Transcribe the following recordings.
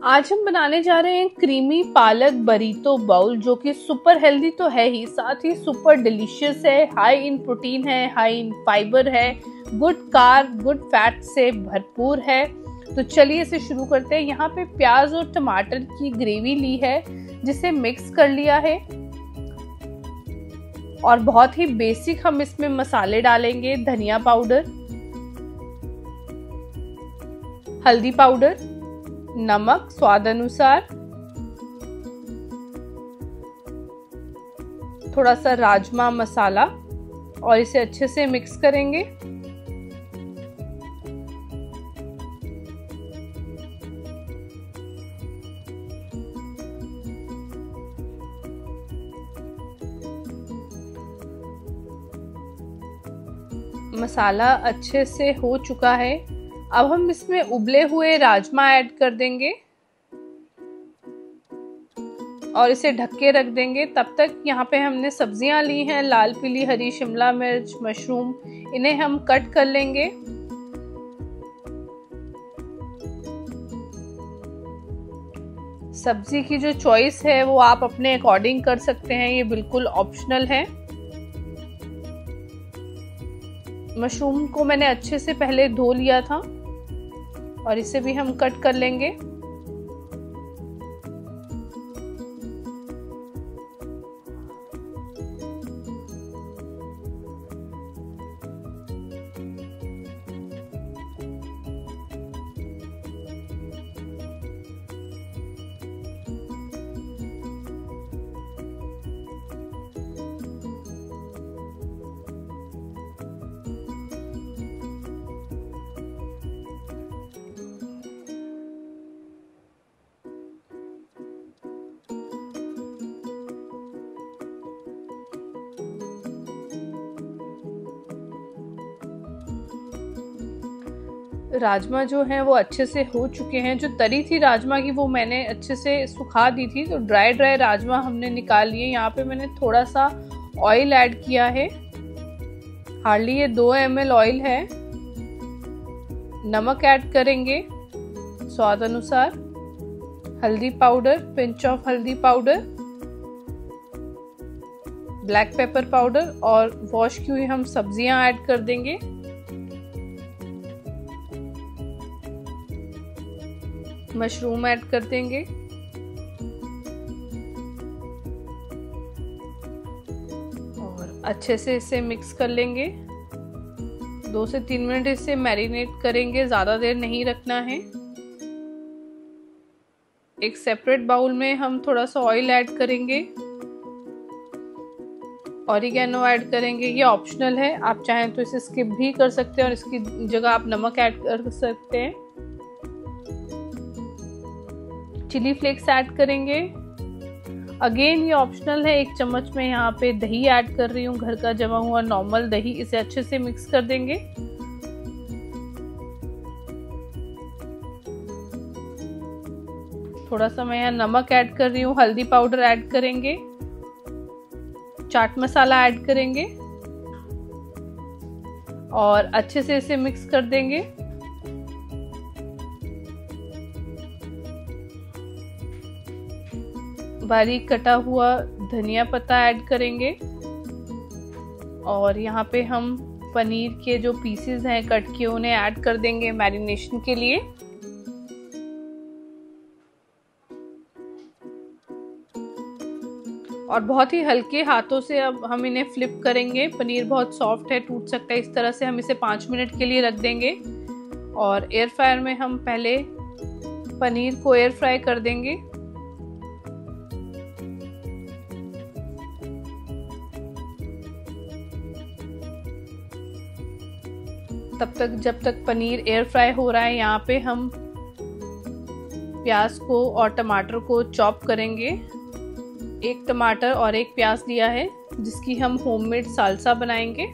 आज हम बनाने जा रहे हैं क्रीमी पालक बरीतो बाउल, जो कि सुपर हेल्दी तो है ही, साथ ही सुपर डिलीशियस है। हाई इन प्रोटीन है, हाई इन फाइबर है, गुड कार्ब गुड फैट से भरपूर है। तो चलिए इसे शुरू करते हैं। यहाँ पे प्याज और टमाटर की ग्रेवी ली है, जिसे मिक्स कर लिया है। और बहुत ही बेसिक हम इसमें मसाले डालेंगे। धनिया पाउडर, हल्दी पाउडर, नमक स्वाद अनुसार, थोड़ा सा राजमा मसाला, और इसे अच्छे से मिक्स करेंगे। मसाला अच्छे से हो चुका है। अब हम इसमें उबले हुए राजमा ऐड कर देंगे और इसे ढक के रख देंगे। तब तक यहाँ पे हमने सब्जियां ली हैं, लाल पीली हरी शिमला मिर्च, मशरूम, इन्हें हम कट कर लेंगे। सब्जी की जो चॉइस है वो आप अपने अकॉर्डिंग कर सकते हैं, ये बिल्कुल ऑप्शनल है। मशरूम को मैंने अच्छे से पहले धो लिया था और इसे भी हम कट कर लेंगे। राजमा जो है वो अच्छे से हो चुके हैं। जो तरी थी राजमा की वो मैंने अच्छे से सुखा दी थी, तो ड्राई राजमा हमने निकाल लिए। यहाँ पे मैंने थोड़ा सा ऑयल ऐड किया है, हार्डली ये 2 ml ऑयल है। नमक ऐड करेंगे स्वाद अनुसार, हल्दी पाउडर, पिंच ऑफ हल्दी पाउडर, ब्लैक पेपर पाउडर, और वॉश की हुई हम सब्जियां ऐड कर देंगे। मशरूम ऐड कर देंगे और अच्छे से इसे मिक्स कर लेंगे। 2 से 3 मिनट इसे मैरिनेट करेंगे, ज़्यादा देर नहीं रखना है। एक सेपरेट बाउल में हम थोड़ा सा ऑयल ऐड करेंगे, ऑरिगेनो ऐड करेंगे। ये ऑप्शनल है, आप चाहें तो इसे स्किप भी कर सकते हैं और इसकी जगह आप नमक ऐड कर सकते हैं। चिली फ्लेक्स ऐड करेंगे, अगेन ये ऑप्शनल है। 1 चम्मच में यहाँ पे दही ऐड कर रही हूँ, घर का जमा हुआ नॉर्मल दही। इसे अच्छे से मिक्स कर देंगे। थोड़ा सा मैं यहाँ नमक ऐड कर रही हूँ, हल्दी पाउडर ऐड करेंगे, चाट मसाला ऐड करेंगे और अच्छे से इसे मिक्स कर देंगे। बारीक कटा हुआ धनिया पत्ता ऐड करेंगे और यहाँ पे हम पनीर के जो पीसेस हैं कट किए उन्हें ऐड कर देंगे मैरिनेशन के लिए। और बहुत ही हल्के हाथों से अब हम इन्हें फ्लिप करेंगे। पनीर बहुत सॉफ्ट है, टूट सकता है, इस तरह से हम इसे 5 मिनट के लिए रख देंगे। और एयर फ्रायर में हम पहले पनीर को एयर फ्राई कर देंगे। तब तक जब तक पनीर एयर फ्राई हो रहा है, यहाँ पे हम प्याज को और टमाटर को चॉप करेंगे। 1 टमाटर और 1 प्याज लिया है, जिसकी हम होममेड साल्सा बनाएंगे।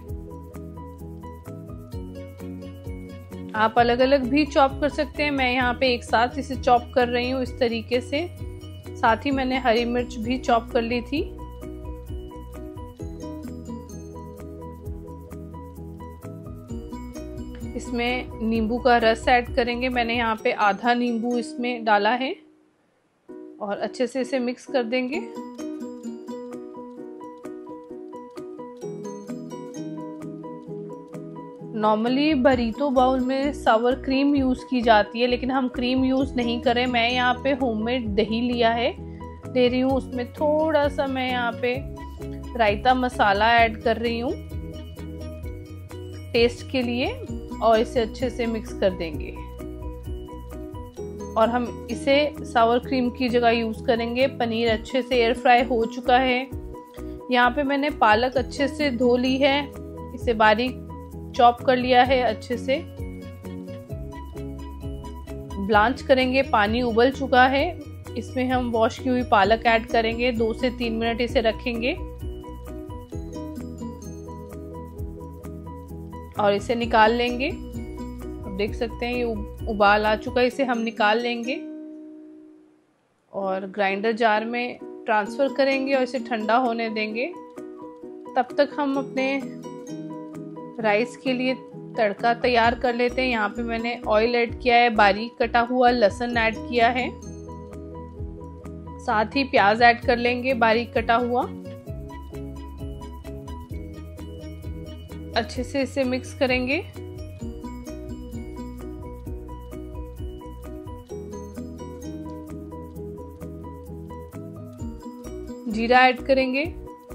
आप अलग अलग भी चॉप कर सकते हैं, मैं यहाँ पे एक साथ इसे चॉप कर रही हूँ इस तरीके से। साथ ही मैंने हरी मिर्च भी चॉप कर ली थी। इसमें नींबू का रस ऐड करेंगे। मैंने यहाँ पे आधा नींबू इसमें डाला है और अच्छे से इसे मिक्स कर देंगे। नॉर्मली बरीतो बाउल में सावर क्रीम यूज़ की जाती है, लेकिन हम क्रीम यूज़ नहीं करें। मैं यहाँ पे होममेड दही लिया है, दे रही हूँ। उसमें थोड़ा सा मैं यहाँ पे रायता मसाला ऐड कर रही हूँ टेस्ट के लिए, और इसे अच्छे से मिक्स कर देंगे। और हम इसे सावर क्रीम की जगह यूज़ करेंगे। पनीर अच्छे से एयर फ्राई हो चुका है। यहाँ पे मैंने पालक अच्छे से धो ली है, इसे बारीक चॉप कर लिया है अच्छे से। ब्लांच करेंगे, पानी उबल चुका है। इसमें हम वॉश की हुई पालक ऐड करेंगे। 2 से 3 मिनट इसे रखेंगे और इसे निकाल लेंगे। अब देख सकते हैं ये उबाल आ चुका है, इसे हम निकाल लेंगे और ग्राइंडर जार में ट्रांसफ़र करेंगे और इसे ठंडा होने देंगे। तब तक हम अपने राइस के लिए तड़का तैयार कर लेते हैं। यहाँ पे मैंने ऑयल ऐड किया है, बारीक कटा हुआ लहसुन ऐड किया है, साथ ही प्याज ऐड कर लेंगे बारीक कटा हुआ। अच्छे से इसे मिक्स करेंगे। जीरा ऐड करेंगे।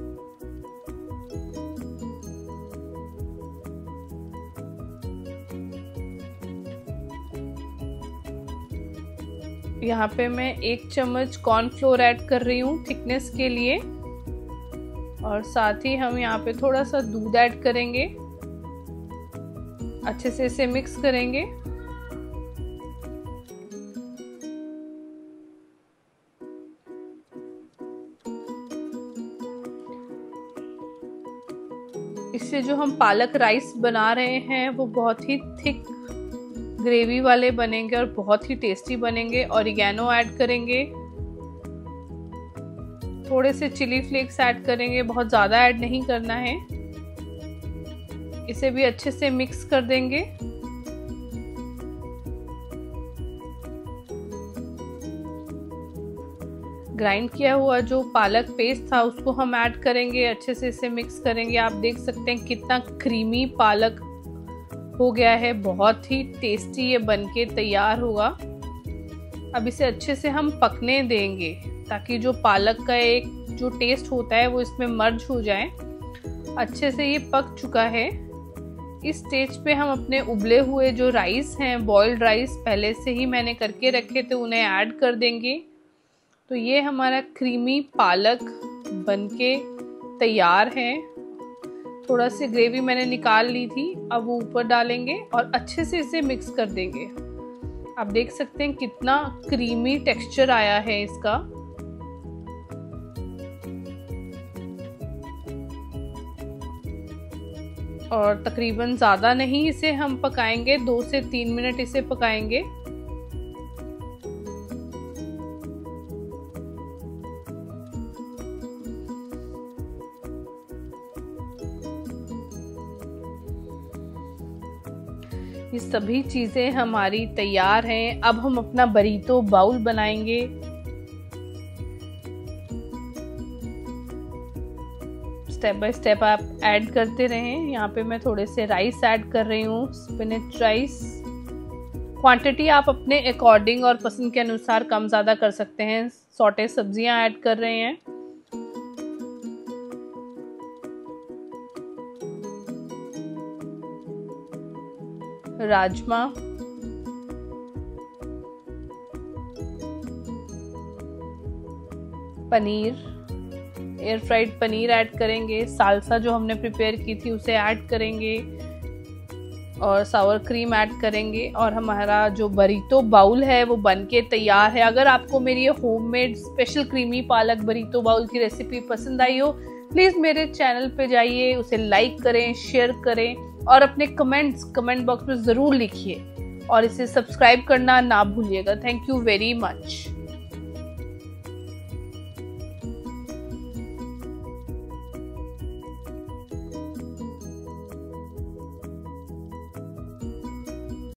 यहाँ पे मैं 1 चम्मच कॉर्नफ्लोर ऐड कर रही हूँ थिकनेस के लिए, और साथ ही हम यहाँ पे थोड़ा सा दूध ऐड करेंगे। अच्छे से इसे मिक्स करेंगे। इससे जो हम पालक राइस बना रहे हैं वो बहुत ही थिक ग्रेवी वाले बनेंगे और बहुत ही टेस्टी बनेंगे। ऑरिगेनो ऐड करेंगे, थोड़े से चिली फ्लेक्स ऐड करेंगे, बहुत ज़्यादा ऐड नहीं करना है। इसे भी अच्छे से मिक्स कर देंगे। ग्राइंड किया हुआ जो पालक पेस्ट था उसको हम ऐड करेंगे, अच्छे से इसे मिक्स करेंगे। आप देख सकते हैं कितना क्रीमी पालक हो गया है, बहुत ही टेस्टी ये बनके तैयार होगा। अब इसे अच्छे से हम पकने देंगे ताकि जो पालक का एक जो टेस्ट होता है वो इसमें मर्ज हो जाए। अच्छे से ये पक चुका है। इस स्टेज पे हम अपने उबले हुए जो राइस हैं, बॉइल्ड राइस पहले से ही मैंने करके रखे थे, उन्हें ऐड कर देंगे। तो ये हमारा क्रीमी पालक बनके तैयार है। थोड़ा सी ग्रेवी मैंने निकाल ली थी, अब वो ऊपर डालेंगे और अच्छे से इसे मिक्स कर देंगे। आप देख सकते हैं कितना क्रीमी टेक्सचर आया है इसका। और तकरीबन ज़्यादा नहीं इसे हम पकाएंगे, 2 से 3 मिनट इसे पकाएंगे। ये सभी चीज़ें हमारी तैयार हैं। अब हम अपना बरीतो बाउल बनाएंगे। स्टेप बाय स्टेप आप ऐड करते रहें। यहाँ पे मैं थोड़े से राइस ऐड कर रही हूँ, स्पिनच राइस। क्वांटिटी आप अपने अकॉर्डिंग और पसंद के अनुसार कम ज़्यादा कर सकते हैं। सॉटे सब्जियां ऐड कर रहे हैं। Rajma, paneer, air fried paneer add करेंगे। सालसा जो हमने प्रिपेयर की थी उसे ऐड करेंगे और सावर क्रीम ऐड करेंगे। और हमारा जो बरीतो बाउल है वो बनके तैयार है। अगर आपको मेरी ये होममेड स्पेशल क्रीमी पालक बरीतो बाउल की रेसिपी पसंद आई हो, प्लीज़ मेरे चैनल पे जाइए, उसे लाइक करें, शेयर करें और अपने कमेंट बॉक्स में ज़रूर लिखिए और इसे सब्सक्राइब करना ना भूलिएगा। Thank you very much.